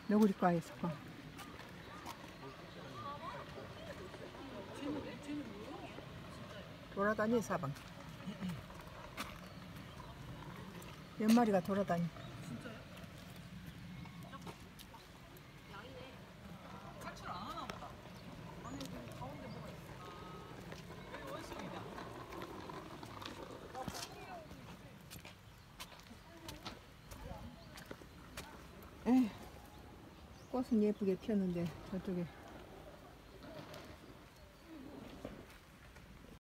너구리과에서 봐. 돌아다니 사방. 몇 마리가 돌아다니. 진짜요? 양이네. 탈출 안 하나 보다. 아니 여기 가운데 뭐가 있어. 여기 원숭이다. 에휴, 꽃은 예쁘게 피었는데 저쪽에